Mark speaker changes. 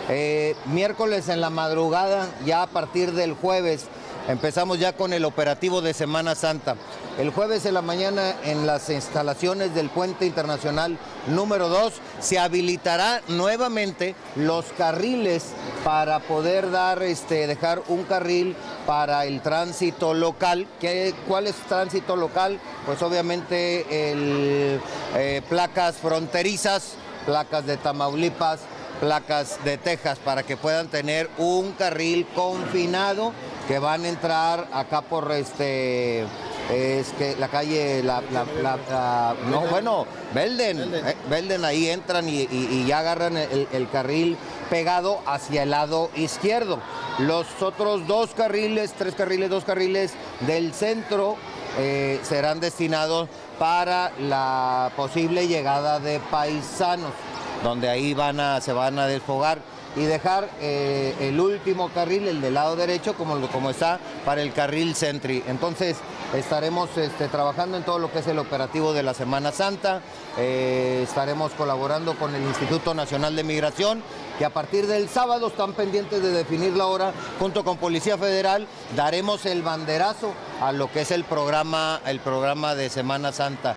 Speaker 1: Miércoles en la madrugada, ya a partir del jueves, empezamos ya con el operativo de Semana Santa. El jueves en la mañana, en las instalaciones del Puente Internacional número 2, se habilitará nuevamente los carriles para poder dejar un carril para el tránsito local. ¿Cuál es tránsito local? Pues obviamente placas fronterizas, placas de Tamaulipas, placas de Texas, para que puedan tener un carril confinado que van a entrar acá por la calle, Belden, ahí entran y ya agarran el carril pegado hacia el lado izquierdo. Los otros dos carriles del centro serán destinados para la posible llegada de paisanos, donde ahí se van a desfogar y dejar el último carril, el del lado derecho, como está, para el carril Sentry. Entonces estaremos trabajando en todo lo que es el operativo de la Semana Santa. Estaremos colaborando con el Instituto Nacional de Migración, que a partir del sábado están pendientes de definir la hora. Junto con Policía Federal daremos el banderazo a lo que es el programa de Semana Santa.